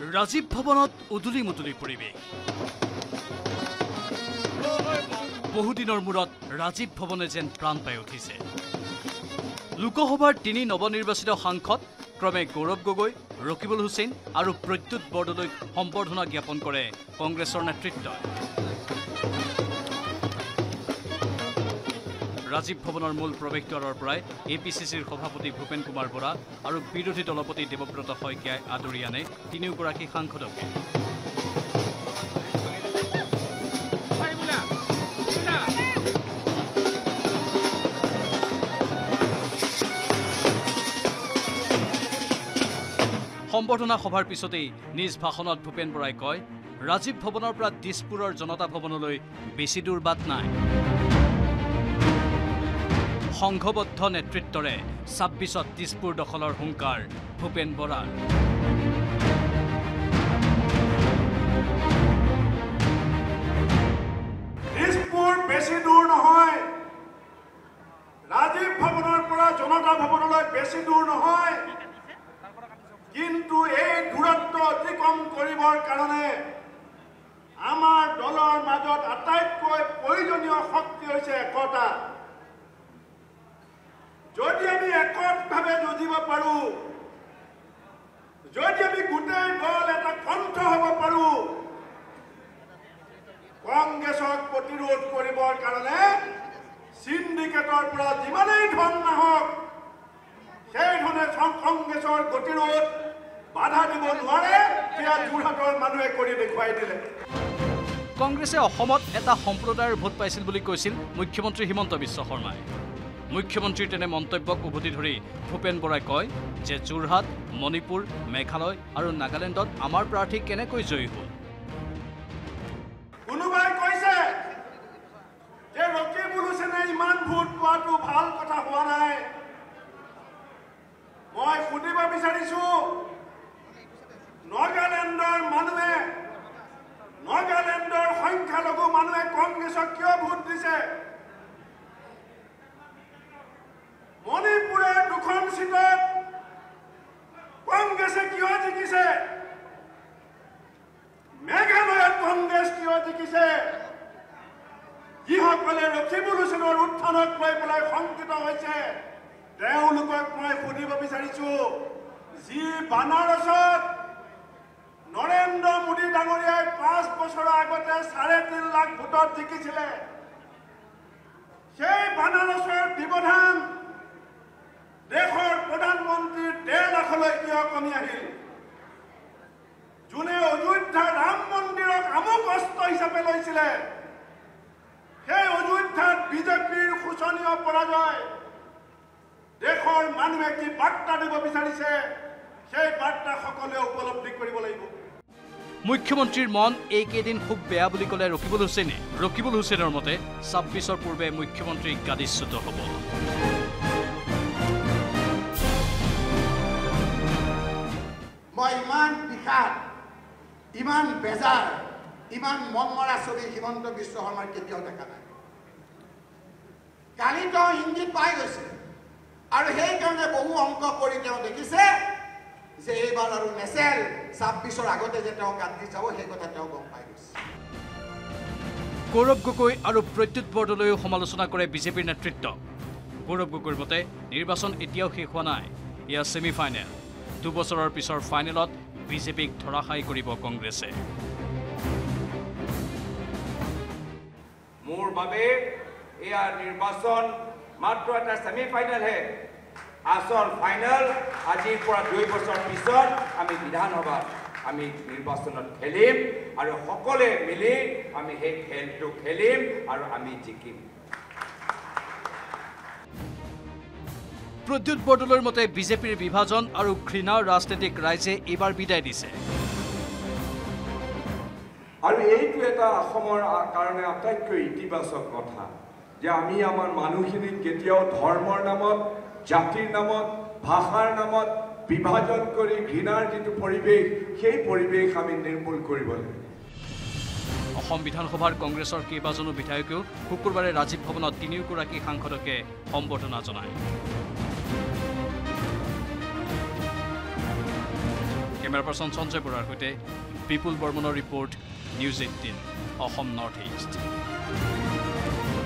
ৰাজীৱ ভৱনত উদুলি মুদুলি পৰিৱেশ বহুদিনৰ মূৰত ৰাজীৱ ভৱনে যেন প্ৰাণ পাই উঠিছে লোকসভাৰ 3 নৱনিৰ্বাচিত সাংসদ ক্ৰমে গৌৰৱ গগৈ ৰকিবুল হুছেইন আৰু প্ৰত্যুত বৰদলৈক সম্বৰ্ধনা জ্ঞাপন কৰে কংগ্ৰেছৰ নেতৃত্বই ৰাজীৱ ভৱনৰ মূল প্ৰৱেশদ্বাৰৰ পৰাই এপিচিচিৰ সভাপতি ভূপেন কুমাৰ বৰা আৰু বিৰোধী দলপতি দেৱব্ৰত শইকীয়াই আদৰি আনে তিনিওগৰাকী সাংসদকে সম্বৰ্ধনা সভাৰ পিছতেই নিজ ভাষণত ভূপেন বৰাই কয় ৰাজীৱ ভৱনৰ পৰা দিছপুৰৰ জনতা ভৱনলৈ বেছি দূৰ বাট নাই সংঘবদ্ধ নেতৃত্বৰে 26ত দিছপুৰ দখলৰ হুংকাৰ ভূপেন বৰাৰ দিছপুৰ বেছি দূৰ নহয় ৰাজীৱ ভৱনৰ পৰা জনতা ভৱনলৈ বেছি দূৰ নহয় কিন্তু এই দূৰত্ব অতিক্ৰম কৰিবৰ কাৰণে আমাৰ দলৰ মাজত আটাইতকৈ প্ৰয়োজনীয় শক্তি হৈছে একতা যদি আমি একভাৱে যুঁজিব পাৰোঁ যদি আমি গোটেই দল এটা কণ্ঠ হ'ব পাৰোঁ কংগ্ৰেছক প্ৰতিৰোধ কৰিবৰ কাৰণে সিন্ডিকেটৰ পৰা যিমানেই ধন নাহক সেই ধৰণে কংগ্ৰেছৰ গতিৰোধ বাধা দিব নোৱাৰে সেয়া যোৰহাটৰ মানুহে কৰি দেখুৱাই দিলে কংগ্ৰেছে অসমত এটা সম্প্ৰদায়ৰ ভোট পাইছিল বুলি কৈছিল মুখ্যমন্ত্ৰী হিমন্ত বিশ্ব শৰ্মাই মুখ্যমন্ত্ৰীৰ তেনে মন্তব্যক উভতি ধৰি ভূপেন বৰাই কয় যে যোৰহাট মণিপুৰ মেঘালয় আৰু নাগালেণ্ডত আমাৰ প্ৰাৰ্থী কেনেকৈ জয়ী হ'ল কোনোবাই কৈছে যে ৰকিবুল হুছেইনে ইমান ভোট পোৱাটো ভাল কথা হোৱা নাই মই সুধিব বিচাৰিছো নাগালেণ্ডৰ মানুহে নাগালেণ্ডৰ সংখ্যালঘু মানুহে কংগ্ৰেছক কিয় ভোট দিছে মণিপুৰে 2খন সিটত কংগ্ৰেছে কিয় জিকিছে মেঘালয়ত কংগ্ৰেছ কিয় জিকিছে যিসকলে ৰকিবুল হুছেইনৰ উত্থানক লৈ পেলাই শংকিত হৈছে তেওঁলোকক মই সুধিব বিচাৰিছো যি বানাৰসত নৰেন্দ্ৰ মোদী ডাঙৰীয়াই 5 বছৰৰ আগতে 3.5 লাখ ভোটত জিকিছিলে সেই বানাৰসৰ ব্যৱধান দেশৰ প্ৰধানমন্ত্ৰীৰ 1.5 লাখলৈ কিয় কমি আহিল যোনে অযোধ্যাৰ ৰাম মন্দিৰক আমোক অস্ত্ৰ হিচাপে লৈছিলে সেই অযোধ্যাত বিজেপিৰ শোচনীয় পৰাজয় দেশৰ মানুহে কি বাৰ্তা দিব বিচাৰিছে সেই বাৰ্তা সকলোৱে উপলব্ধি কৰিব লাগিব মুখ্যমন্ত্ৰীৰ মন এইকেইদিন খুব বেয়া বুলি ক'লে ৰকিবুল হুছেইনে ৰকিবুল হুছেইনৰ মতে 26ৰ পূৰ্বে মুখ্যমন্ত্ৰী গাদীচ্যুত হ'ব মই ইমান বিষাদ ইমান বেজাৰ ইমান মন মৰা ছবি হিমন্ত বিশ্ব শৰ্মাৰ কেতিয়াও দেখা নাই কালি তেওঁ ইংগিত পাই গৈছে আৰু সেইকাৰণে বহু অংক কৰি তেওঁ দেখিছে যে এইবাৰ আৰু নেচেল 26ৰ আগতে যে তেওঁ কাটি যাব সেই কথা তেওঁ গম পাই গৈছে গৌৰৱ গগৈ আৰু প্ৰত্যুত বৰদলৈও সমালোচনা কৰে বিজেপিৰ নেতৃত্ব গৌৰৱ গগৈৰ মতে নিৰ্বাচন এতিয়াও শেষ হোৱা নাই এয়া ছেমি ফাইনেল 2 বছৰৰ পিছৰ ফাইনেলত বিজেপিক ধৰাশায়ী কৰিব কংগ্ৰেছে মোৰ বাবে এয়া নিৰ্বাচন মাত্ৰ এটা ছেমি ফাইনেলহে আসল ফাইনেল আজিৰ পৰা 2 বছৰ পিছত আমি বিধানসভাত আমি নিৰ্বাচনত খেলিম আৰু সকলোৱে মিলি আমি সেই খেলটো খেলিম আৰু আমি জিকিম প্ৰত্যুত বৰদলৈৰ মতে বিজেপিৰ বিভাজন আৰু ঘৃণাৰ ৰাজনীতিক ৰাইজে এইবাৰ বিদায় দিছে আৰু এইটো এটা অসমৰ কাৰণে আটাইতকৈ ইতিবাচক কথা যে আমি আমাৰ মানুহখিনিক কেতিয়াও ধৰ্মৰ নামত জাতিৰ নামত ভাষাৰ নামত বিভাজন কৰি ঘৃণাৰ যিটো পৰিৱেশ সেই পৰিৱেশ আমি নিৰ্মূল কৰিব লাগিব অসম বিধানসভাৰ কংগ্ৰেছৰ কেইবাজনো বিধায়কেও শুকুৰবাৰে ৰাজীৱ ভৱনত তিনিওগৰাকী সাংসদকে সম্বৰ্ধনা জনায় কেমেৰা পাৰ্চন সঞ্জয় বৰাৰ সৈতে বিপুল বৰ্মনৰ report news 18 Assam north east